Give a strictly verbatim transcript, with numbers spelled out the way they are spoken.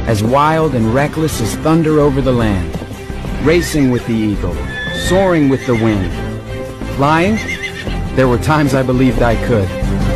as wild and reckless as thunder over the land. Racing with the eagle, soaring with the wind. Flying? There were times I believed I could.